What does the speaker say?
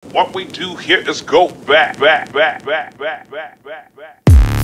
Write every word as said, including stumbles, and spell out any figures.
What we do here is go back, back, back, back, back, back, back, back.